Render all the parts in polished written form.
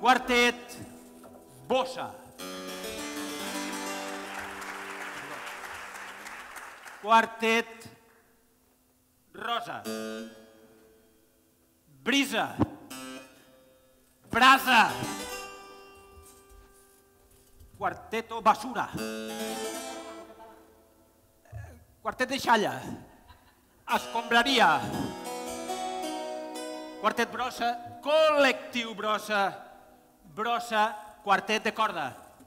Quartet Bossa. Quartet Rosa. Brisa. Brasa. Quarteto Basura. Quartet de Xalla. Escombraria. Quartet Brossa. Col·lectiu Brossa. Brossa. Quartet de corda.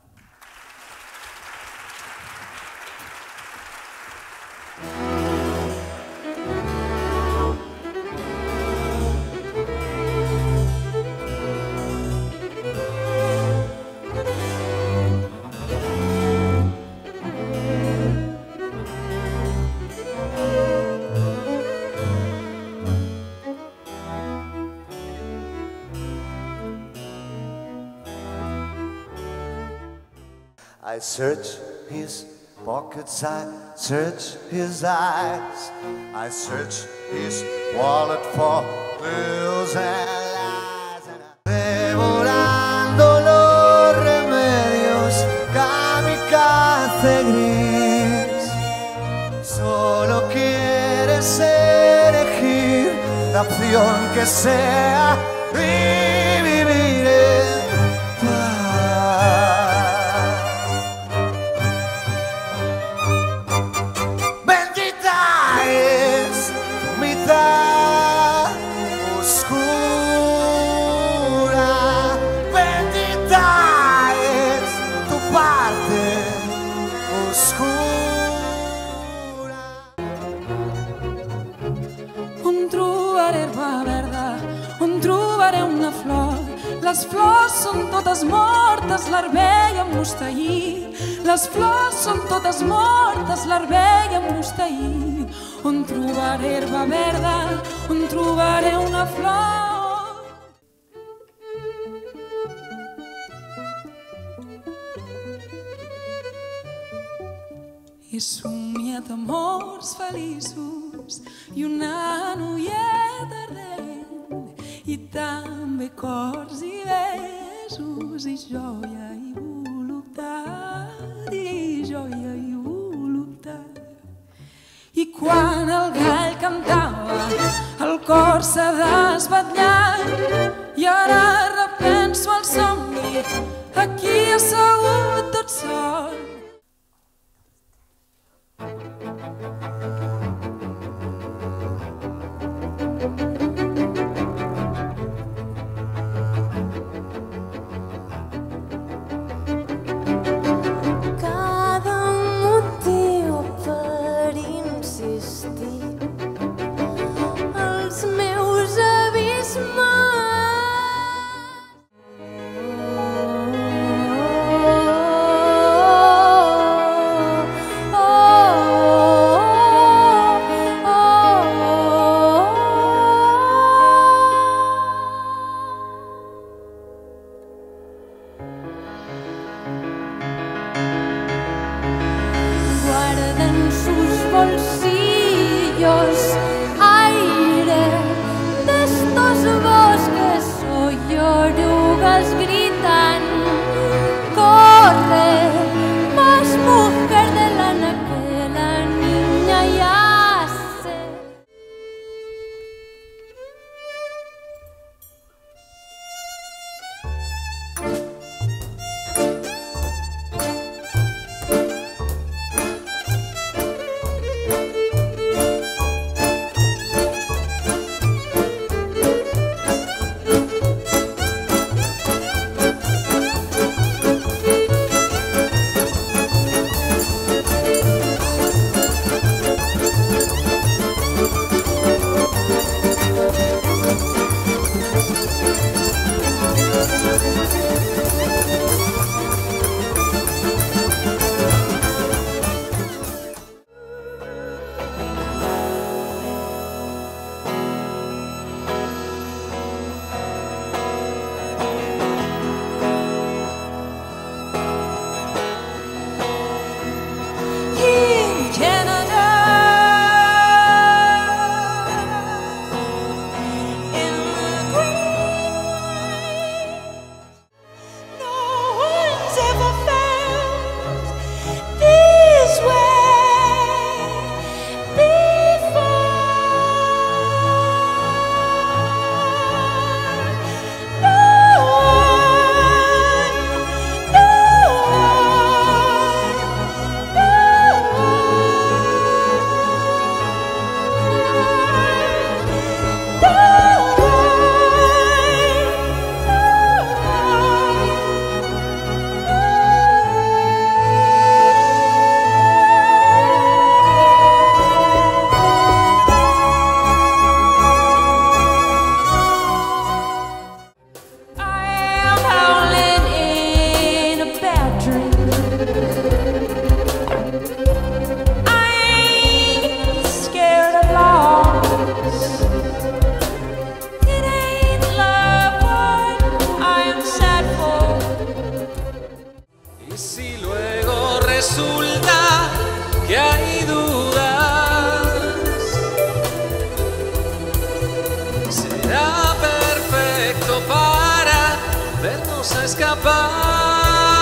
I search his pockets, I search his eyes, I search his wallet for clues and lies. Devorando los remedios, kamikaze gris. Solo quieres elegir la opción que sea y vivir en paz. Les flors són totes mortes, l'arbell amb mostaí. Les flors són totes mortes, l'arbell amb mostaí. On trobaré herba verda, on trobaré una flor. He somiat amors feliços i una noieta ardent, i també cors i besos, i joia i voluptat, i joia i voluptat. I quan el gall cantava, el cor s'ha desvetllat, i ara repenso el somni, aquí assegut tot sol. a escapar.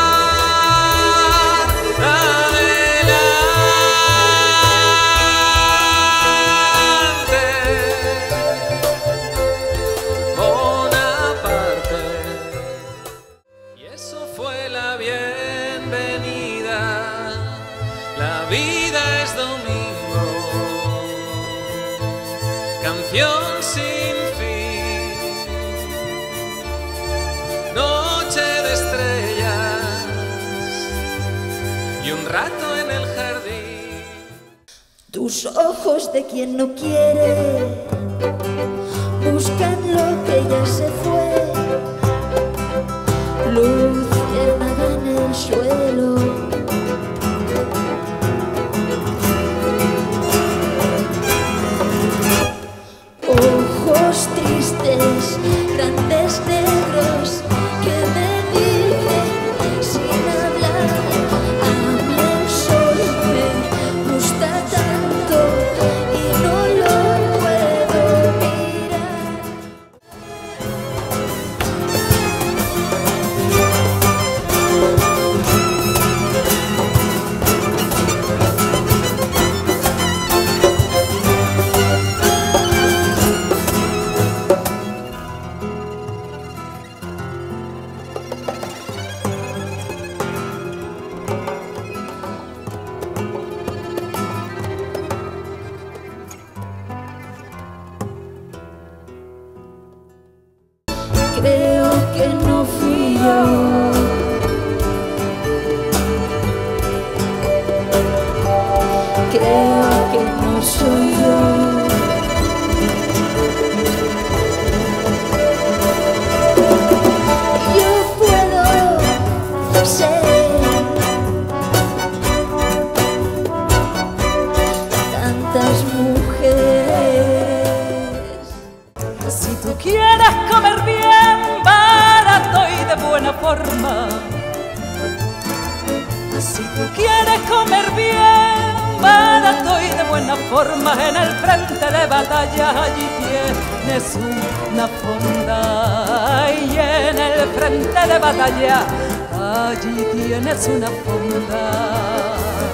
La vida es domingo, canción sin fin, noche de estrellas y un rato en el jardín. Tus ojos de quien no quiere buscan lo que ya se fue, luz ciérnaga en el suelo. Ojos tristes, grandes negros, que me dicen sin hablar, habla el sol, me gusta tanto y no lo puedo mirar. Creo que no fui yo, creo que no soy yo. Yo puedo ser tantas mujeres. Si tú quieres comer bien, barato y de buena forma. Si tú quieres comer bien, barato y de buena forma, en el frente de batalla allí tienes una fonda. Y en el frente de batalla allí tienes una fonda.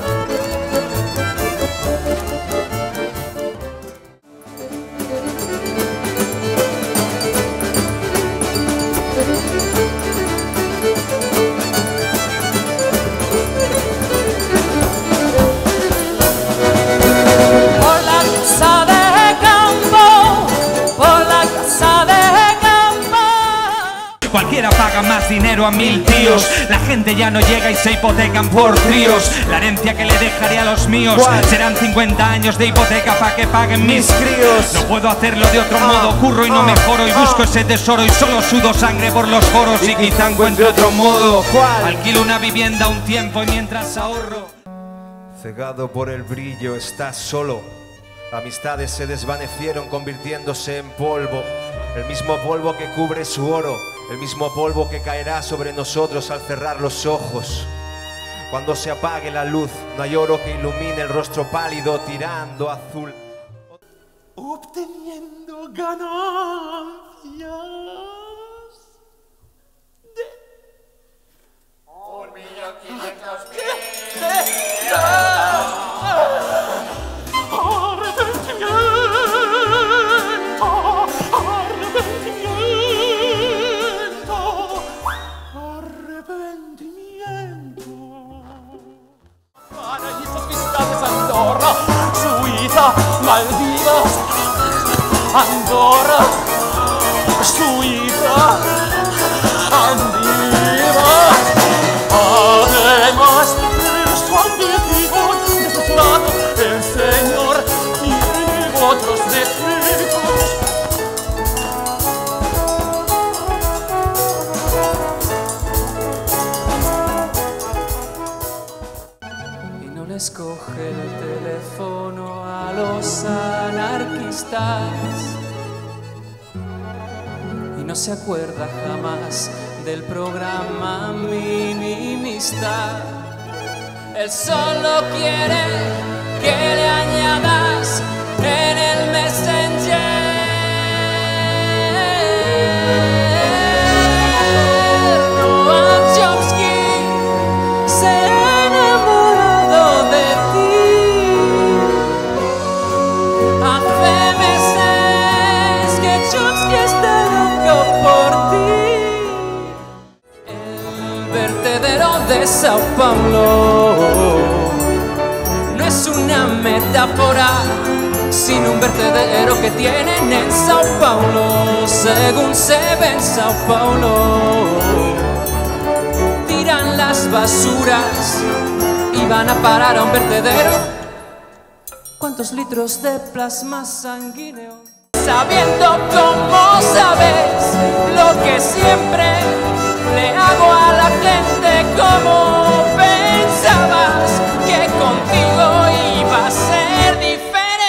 Cualquiera paga más dinero a 1000 tíos. La gente ya no llega y se hipotecan por tríos. La herencia que le dejaré a los míos serán 50 años de hipoteca para que paguen mis críos. No puedo hacerlo de otro modo, curro y no mejoro. Y busco ese tesoro y solo sudo sangre por los foros. Y quizá encuentre otro modo. Alquilo una vivienda un tiempo y mientras ahorro. Cegado por el brillo, estás solo. Amistades se desvanecieron convirtiéndose en polvo. El mismo polvo que cubre su oro, el mismo polvo que caerá sobre nosotros al cerrar los ojos. Cuando se apague la luz, no hay oro que ilumine el rostro pálido tirando azul. Obteniendo ganancias de 1.500.000. Andorra, Suiza, Maldivas, Andorra, Suiza, Maldivas. Además, su ambición de sus lados, el Señor y otros defectos. Escoge el teléfono a los anarquistas y no se acuerda jamás del programa minimista. Él solo quiere que le añadas en el Messenger. de Sao Paulo. No es una metáfora, sino un vertedero que tienen en Sao Paulo. Según se ve en Sao Paulo, tiran las basuras y van a parar a un vertedero. ¿Cuántos litros de plasma sanguíneo? Sabiendo cómo sabes lo que siempre le hago a la gente, como pensabas que contigo iba a ser diferente.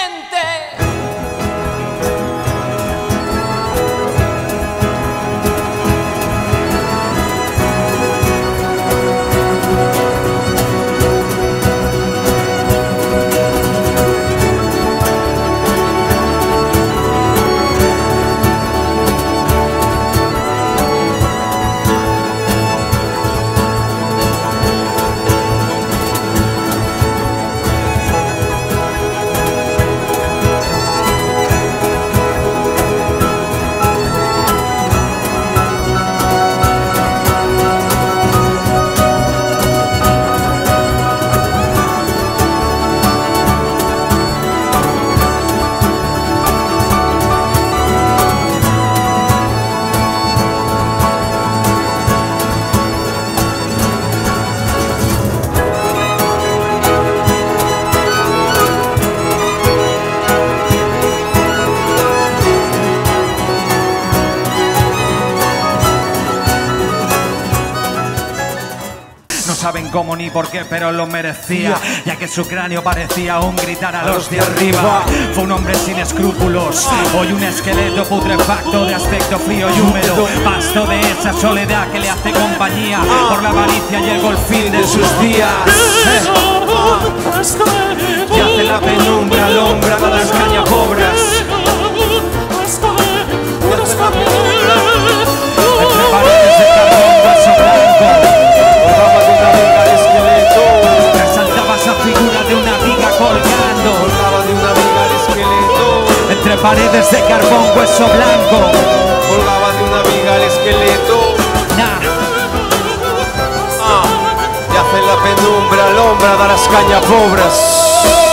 Saben cómo ni por qué, pero lo merecía, ya que su cráneo parecía un gritar a los de arriba. Fue un hombre sin escrúpulos, hoy un esqueleto putrefacto de aspecto frío y húmedo, pasto de esa soledad que le hace compañía. Por la avaricia llegó el fin de sus días. Yace la penumbra, alumbrada las cañapobras. Entre paredes de carbón, hueso blanco, resaltaba esa figura de una viga colgando. Colgaba de una viga el esqueleto. Entre paredes de carbón, hueso blanco, Colgaba de una viga el esqueleto. Yace en la penumbra, alumbrada las cañapobras.